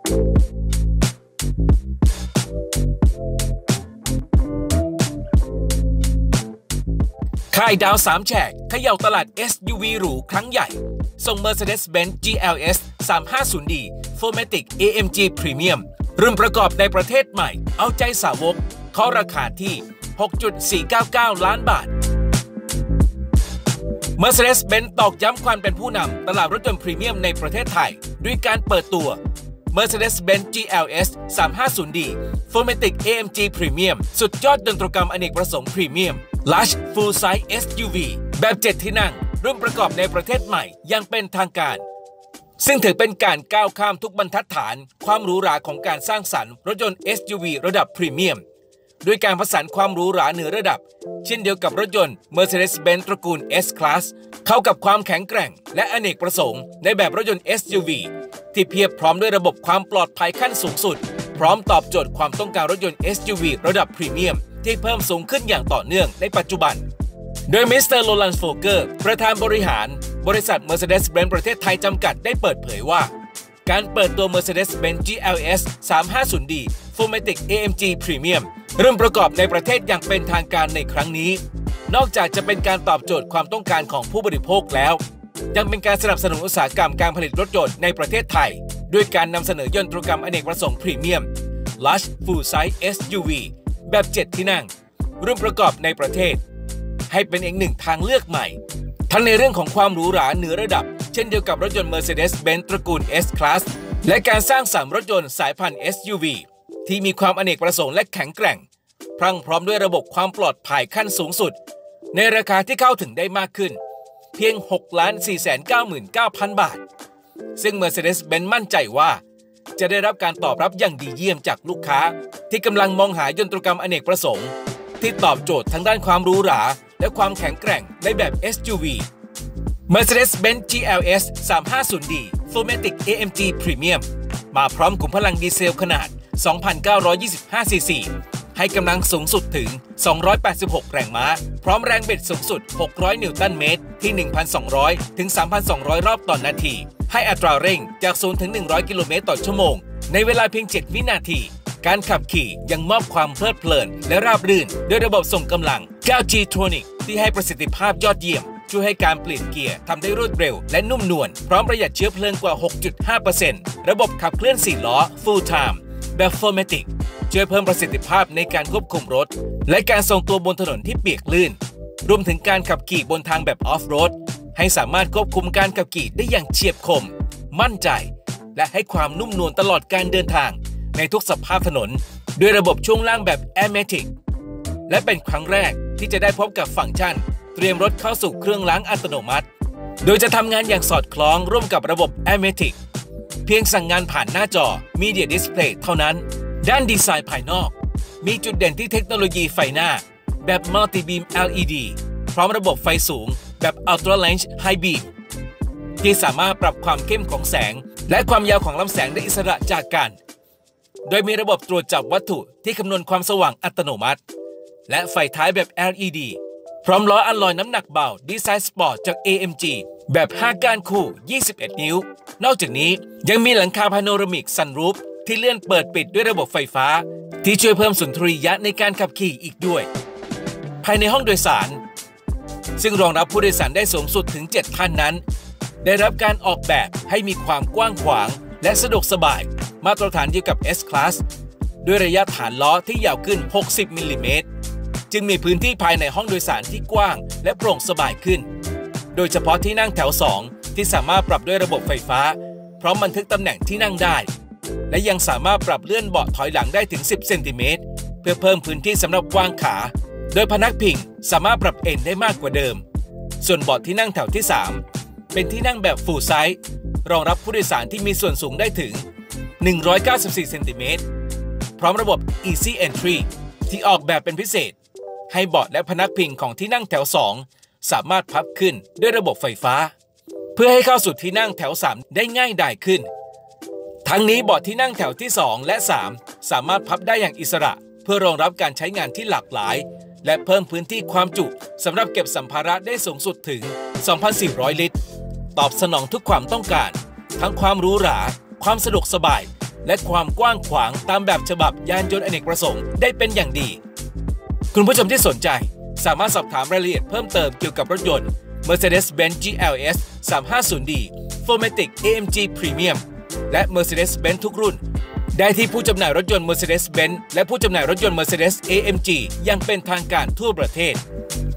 ค่ายดาว3แฉกเขย่าตลาด SUV หรูครั้งใหญ่ส่ง Mercedes-Benz GLS 350D 4MATIC AMG Premium รุ่นประกอบในประเทศใหม่เอาใจสาวกเคาะราคาที่ 6.499 ล้านบาท Mercedes-Benz ตอกย้ำความเป็นผู้นำตลาดรถยนต์พรีเมียมในประเทศไทยด้วยการเปิดตัว Mercedes-Benz GLS 350D 4MATIC AMG Premium สุดยอดยนตรกรรมอเนกประสงค์พรีเมียม Large Full Size SUV แบบ 7 ที่นั่งรุ่นประกอบในประเทศใหม่ยังเป็นทางการซึ่งถือเป็นการก้าวข้ามทุกบรรทัดฐานความหรูหราของการสร้างสรรค์รถยนต์ SUV ระดับพรีเมียมด้วยการผสานความหรูหราเหนือระดับเช่นเดียวกับรถยนต์ Mercedes-Benz ตระกูล S-Class เข้ากับความแข็งแกร่งและอเนกประสงค์ในแบบรถยนต์ SUV ที่เพียบพร้อมด้วยระบบความปลอดภัยขั้นสูงสุดพร้อมตอบโจทย์ความต้องการรถยนต์ SUV ระดับพรีเมียมที่เพิ่มสูงขึ้นอย่างต่อเนื่องในปัจจุบันโดยมิสเตอร์โรแลนด์โฟเกอร์ประธานบริหารบริษัท Mercedes-Benz ประเทศไทยจำกัดได้เปิดเผยว่าการเปิดตัว Mercedes-Benz GLS 350D 4MATIC AMG Premium รุ่นประกอบในประเทศอย่างเป็นทางการในครั้งนี้นอกจากจะเป็นการตอบโจทย์ความต้องการของผู้บริโภคแล้วยังเป็นการสนับสนุนอุตสาหกรรมการผลิตรถยนต์ในประเทศไทยด้วยการนำเสนอยนตรกรรมอเนกประสงค์พรีเมียม Large Full Size SUV แบบ 7 ที่นั่งรุ่นประกอบในประเทศให้เป็นอีกหนึ่งทางเลือกใหม่ทั้งในเรื่องของความหรูหราเหนือระดับเช่นเดียวกับรถยนต์ Mercedes-Benz ตระกูล S-Class และการสร้างสรรค์รถยนต์สายพันธุ์ SUV ที่มีความอเนกประสงค์และแข็งแกร่งพรั่งพร้อมด้วยระบบความปลอดภัยขั้นสูงสุดในราคาที่เข้าถึงได้มากขึ้นเพียง 6,499,000 บาทซึ่ง Mercedes-Benz มั่นใจว่าจะได้รับการตอบรับอย่างดีเยี่ยมจากลูกค้าที่กำลังมองหายนตรกรรมอเนกประสงค์ที่ตอบโจทย์ทั้งด้านความหรูหราและความแข็งแกร่งในแบบ SUV Mercedes-Benz GLS 350D 4MATIC AMG Premium มาพร้อมขุมพลังดีเซลขนาด 2,925 ซีซีให้กำลังสูงสุดถึง 286 แรงม้าพร้อมแรงบิดสูงสุด 600 นิวตันเมตรที่ 1,200 ถึง 3,200 รอบต่อนาทีให้อัตราเร่งจาก 0 ถึง 100 กิโลเมตรต่อชั่วโมงในเวลาเพียง 7 วินาทีการขับขี่ยังมอบความเพลิดเพลินและราบรื่นด้วยระบบส่งกำลัง 9G Tronic ที่ให้ประสิทธิภาพยอดเยี่ยมช่วยให้การเปลี่ยนเกียร์ทำได้รวดเร็วและนุ่มนวลพร้อมประหยัดเชื้อเพลิงกว่า 6.5% ระบบขับเคลื่อน 4 ล้อ Full Time แบบ 4MATIC ช่วยเพิ่มประสิทธิภาพในการควบคุมรถและการทรงตัวบนถนนที่เปียกลื่นรวมถึงการขับขี่บนทางแบบออฟโรดให้สามารถควบคุมการขับขี่ได้อย่างเฉียบคมมั่นใจและให้ความนุ่มนวลตลอดการเดินทางในทุกสภาพถนนด้วยระบบช่วงล่างแบบ Airmatic และเป็นครั้งแรกที่จะได้พบกับฟังก์ชันเตรียมรถเข้าสู่เครื่องล้างอัตโนมัติโดยจะทำงานอย่างสอดคล้องร่วมกับระบบ Airmatic เพียงสั่งงานผ่านหน้าจอ Media Display เท่านั้นด้านดีไซน์ภายนอกมีจุดเด่นที่เทคโนโลยีไฟหน้าแบบ Multi Beam LED พร้อมระบบไฟสูงแบบ Ultra Range High Beam ที่สามารถปรับความเข้มของแสงและความยาวของลำแสงได้อิสระจากกันโดยมีระบบตรวจจับวัตถุที่คำนวณความสว่างอัตโนมัติและไฟท้ายแบบ LED พร้อมล้ออัลลอยน้ำหนักเบาดีไซน์สปอร์ตจาก AMG แบบ 5 ก้านคู่ 21 นิ้วนอกจากนี้ยังมีหลังคาพาโนรามิกซันรูฟที่เลื่อนเปิดปิดด้วยระบบไฟฟ้าที่ช่วยเพิ่มสุนทรียะในการขับขี่อีกด้วยภายในห้องโดยสารซึ่งรองรับผู้โดยสารได้สูงสุดถึง 7 ท่านนั้นได้รับการออกแบบให้มีความกว้างขวางและสะดวกสบายมาตรฐานเดียวกับ S-Class ด้วยระยะฐานล้อที่ยาวขึ้น 60 มิลลิเมตรจึงมีพื้นที่ภายในห้องโดยสารที่กว้างและโปร่งสบายขึ้นโดยเฉพาะที่นั่งแถว 2 ที่สามารถปรับด้วยระบบไฟฟ้าพร้อมบันทึกตำแหน่งที่นั่งได้และยังสามารถปรับเลื่อนเบาะถอยหลังได้ถึง 10 เซนติเมตรเพื่อเพิ่มพื้นที่สำหรับวางขาโดยพนักพิงสามารถปรับเอนได้มากกว่าเดิมส่วนเบาะที่นั่งแถวที่ 3 เป็นที่นั่งแบบ Full Size รองรับผู้โดยสารที่มีส่วนสูงได้ถึง 194 เซนติเมตรพร้อมระบบ Easy Entry ที่ออกแบบเป็นพิเศษให้เบาะและพนักพิงของที่นั่งแถว 2 สามารถพับขึ้นด้วยระบบไฟฟ้าเพื่อให้เข้าสู่ที่นั่งแถว 3 ได้ง่ายดายขึ้นทั้งนี้เบาะที่นั่งแถวที่ 2 และ 3 สามารถพับได้อย่างอิสระเพื่อรองรับการใช้งานที่หลากหลายและเพิ่มพื้นที่ความจุสำหรับเก็บสัมภาระได้สูงสุดถึง 2,400 ลิตรตอบสนองทุกความต้องการทั้งความหรูหราความสะดวกสบายและความกว้างขวางตามแบบฉบับยานยนต์อเนกประสงค์ได้เป็นอย่างดีคุณผู้ชมที่สนใจสามารถสอบถามรายละเอียดเพิ่มเติมเกี่ยวกับรถยนต์ Mercedes-Benz GLS 350D 4MATIC AMG Premium และ Mercedes-Benz ทุกรุ่นได้ที่ผู้จำหน่ายรถยนต์ Mercedes-Benz และผู้จำหน่ายรถยนต์ Mercedes AMG อย่างเป็นทางการทั่วประเทศ